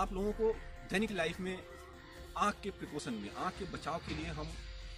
आप लोगों को दैनिक लाइफ में आँख के प्रिकॉशन में, आँख के बचाव के लिए हम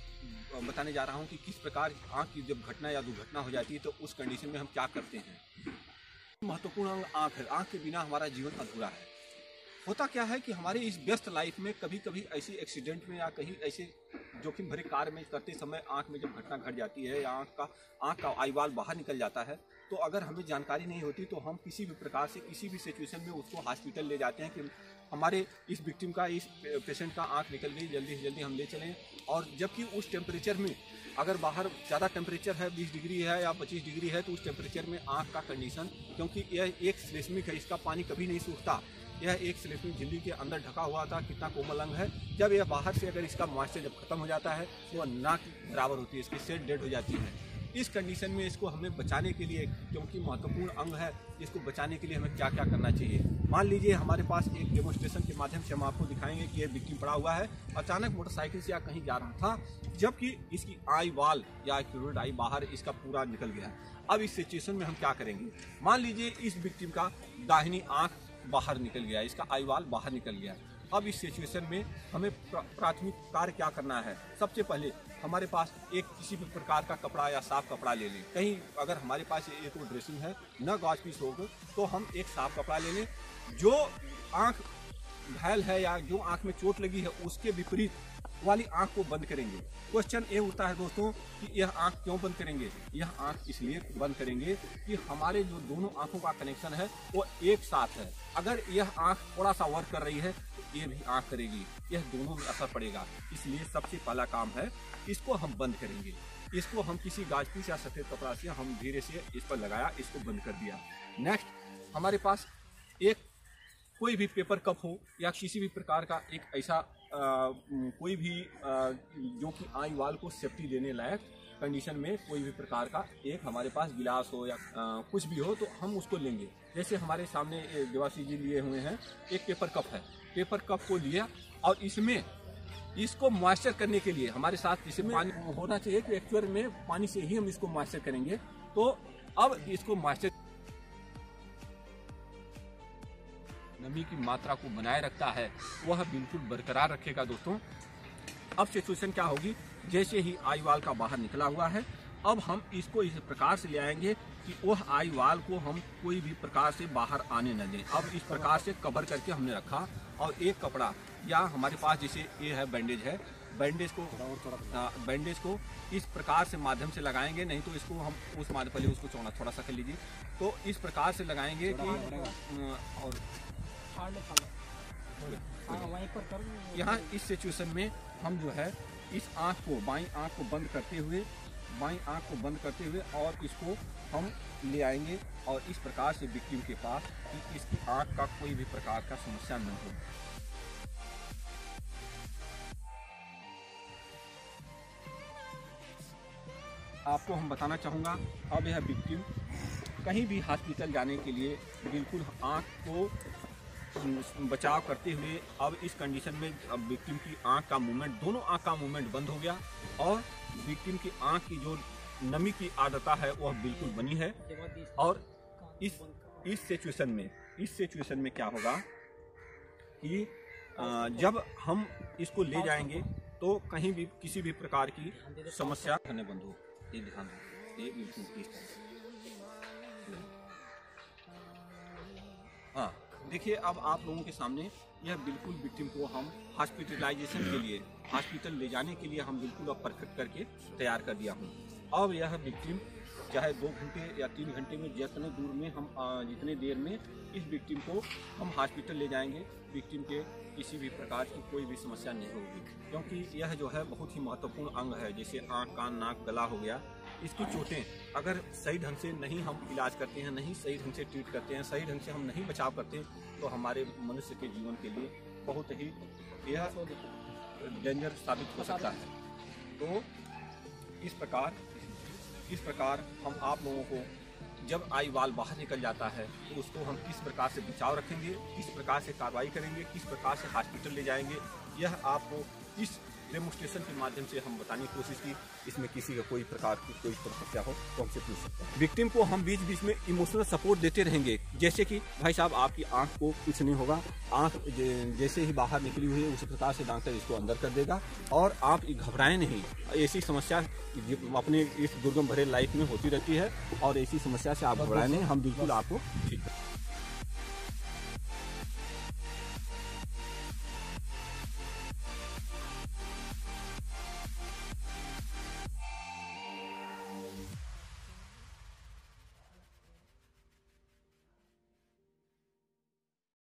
बताने जा रहा हूँ कि किस प्रकार आँख की जब घटना या दुर्घटना हो जाती है तो उस कंडीशन में हम क्या करते हैं। महत्वपूर्ण अंग आँख है। आँख के बिना हमारा जीवन अधूरा है। होता क्या है कि हमारे इस व्यस्त लाइफ में कभी कभी ऐसी एक्सीडेंट में या कहीं ऐसे जोखिम भरे कार्य में करते समय आँख में जब घटना घट जाती है या आँख का आईबाल बाहर निकल जाता है, तो अगर हमें जानकारी नहीं होती तो हम किसी भी प्रकार से किसी भी सिचुएशन में उसको हॉस्पिटल ले जाते हैं कि हमारे इस विक्टिम का, इस पेशेंट का आँख निकल गई, जल्दी से जल्दी हम ले चलें। और जबकि उस टेम्परेचर में अगर बाहर ज़्यादा टेम्परेचर है, 20 डिग्री है या 25 डिग्री है, तो उस टेम्परेचर में आँख का कंडीशन, क्योंकि यह एक श्लेष्मिक है, इसका पानी कभी नहीं सूखता, यह एक श्लेष्मिक झिल्ली के अंदर ढका हुआ था, कितना कोमल अंग है। जब यह बाहर से अगर इसका मॉइस्चर जब खत्म हो जाता है तो वह ना के बराबर होती है, इसकी सेल डेड हो जाती है। इस कंडीशन में इसको हमें बचाने के लिए, क्योंकि महत्वपूर्ण अंग है, इसको बचाने के लिए हमें क्या क्या करना चाहिए। मान लीजिए हमारे पास एक डेमोन्स्ट्रेशन के माध्यम से हम आपको दिखाएंगे कि यह विक्टिम पड़ा हुआ है, अचानक मोटरसाइकिल से या कहीं जा रहा था, जबकि इसकी आई वाल या क्यूरोइड आई बाहर इसका पूरा निकल गया। अब इस सिचुएशन में हम क्या करेंगे। मान लीजिए इस विक्टिम का दाहिनी आँख बाहर निकल गया, इसका आईवाल बाहर निकल गया। अब इस सिचुएशन में हमें प्राथमिक कार्य क्या करना है। सबसे पहले हमारे पास एक किसी भी प्रकार का कपड़ा या साफ कपड़ा ले लें। कहीं अगर हमारे पास एक ड्रेसिंग है, न गॉज पीस होगा, तो हम एक साफ कपड़ा ले लें। जो आँख घायल है या जो आँख में चोट लगी है उसके विपरीत वाली आँख को बंद करेंगे। क्वेश्चन ये उठता है दोस्तों कि यह आँख क्यों बंद करेंगे। यह आँख इसलिए बंद करेंगे कि हमारे जो दोनों आँखों का कनेक्शन है वो एक साथ है। अगर यह आँख थोड़ा सा वर्क कर रही है तो ये भी आँख करेगी, यह दोनों में असर पड़ेगा। इसलिए सबसे पहला काम है इसको हम बंद करेंगे। इसको हम किसी गाज पीस या सफेद कपड़ा से हम धीरे से इस पर लगाया, इसको बंद कर दिया। नेक्स्ट हमारे पास एक कोई भी पेपर कप हो या किसी भी प्रकार का एक ऐसा कोई भी जो कि आई वाल को सेफ्टी देने लायक कंडीशन में कोई भी प्रकार का एक हमारे पास गिलास हो या कुछ भी हो तो हम उसको लेंगे। जैसे हमारे सामने देवासी जी लिए हुए हैं, एक पेपर कप है, पेपर कप को लिया और इसमें इसको मॉइस्चर करने के लिए हमारे साथ इसमें पानी होना चाहिए कि एक्चुअल में पानी से ही हम इसको मॉइस्चर करेंगे। तो अब इसको मॉइस्चर नमी की मात्रा को बनाए रखता है, वह बिल्कुल बरकरार रखेगा दोस्तों। अब सिचुएशन क्या होगी, जैसे ही आई वाल का बाहर निकला हुआ है, अब हम इसको इस प्रकार से ले आएंगे कि वह आई वाल को हम कोई भी प्रकार से बाहर आने न दें। अब इस प्रकार से कवर करके हमने रखा और एक कपड़ा या हमारे पास जैसे ये है बैंडेज है, बैंडेज को इस प्रकार से माध्यम से लगाएंगे, नहीं तो इसको हम उस माध्यम पहले उसको चौड़ा थोड़ा सा कर लीजिए, तो इस प्रकार से लगाएंगे कि और यहाँ इस सिचुएशन में हम जो है इस आँख को, बाईं आँख को बंद करते हुए और इसको हम ले आएंगे और इस प्रकार से विक्टिम के पास कि इसकी आँख का कोई भी प्रकार का समस्या न हो। आपको हम बताना चाहूँगा, अब यह विक्टिम कहीं भी हॉस्पिटल जाने के लिए बिल्कुल आँख को बचाव करते हुए, अब इस कंडीशन में अब विक्टिम की आँख का मूवमेंट, दोनों आँख का मूवमेंट बंद हो गया और विक्टिम की आँख की जो नमी की आर्द्रता है वह बिल्कुल बनी है। और इस सिचुएशन में क्या होगा कि जब हम इसको ले जाएंगे तो कहीं भी किसी भी प्रकार की समस्या करने बंद हो। ये ध्यान दो, ये बिल्कुल हाँ देखिए, अब आप लोगों के सामने यह बिल्कुल विक्टिम को हम हॉस्पिटलाइजेशन के लिए, हॉस्पिटल ले जाने के लिए हम बिल्कुल अब परफेक्ट करके तैयार कर दिया हूँ। अब यह विक्टिम चाहे 2 घंटे या 3 घंटे में, जितने दूर में हम जितने देर में इस विक्टिम को हम हॉस्पिटल ले जाएंगे, विक्टिम के किसी भी प्रकार की कोई भी समस्या नहीं होगी, क्योंकि यह जो है बहुत ही महत्वपूर्ण अंग है। जैसे आँख, कान, नाक, गला हो गया, इसकी चोटें अगर सही ढंग से नहीं हम इलाज करते हैं, नहीं सही ढंग से ट्रीट करते हैं, सही ढंग से हम नहीं बचाव करते हैं, तो हमारे मनुष्य के जीवन के लिए बहुत ही यह डेंजर साबित हो सकता है। तो इस प्रकार हम आप लोगों को जब आई वाल बाहर निकल जाता है तो उसको हम किस प्रकार से बचाव रखेंगे, किस प्रकार से कार्रवाई करेंगे, किस प्रकार से हॉस्पिटल ले जाएंगे, यह आपको इस डेमोस्ट्रेशन के माध्यम से हम बताने की कोशिश की। इसमें किसी का कोई प्रकार की कोई समस्या हो तो हमसे पूछ सकते हैं। विक्टिम को हम बीच बीच में इमोशनल सपोर्ट देते रहेंगे, जैसे कि भाई साहब आपकी आंख को कुछ नहीं होगा, आंख जैसे ही बाहर निकली हुई है उसी प्रकार से डॉक्टर इसको अंदर कर देगा, और आप घबराएं नहीं। ऐसी समस्या अपने इस दुर्गम भरे लाइफ में होती रहती है, और ऐसी समस्या से आप घबराएं नहीं, हम बिल्कुल आपको ठीक है।